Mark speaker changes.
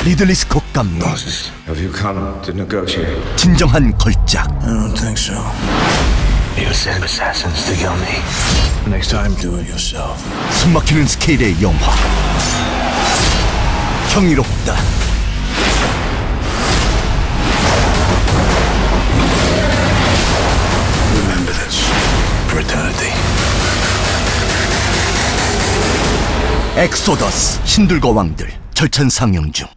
Speaker 1: 리들리 스콧 감독.
Speaker 2: Have you come to negotiate?
Speaker 1: 진정한 걸작.
Speaker 3: I don't think so.
Speaker 2: You send assassins to kill me.
Speaker 3: Next time, do it yourself.
Speaker 1: 숨막히는 스케일의 영화. 경이롭다.
Speaker 3: Remember this for eternity.
Speaker 1: 엑소더스 신들과 왕들 절찬 상영 중.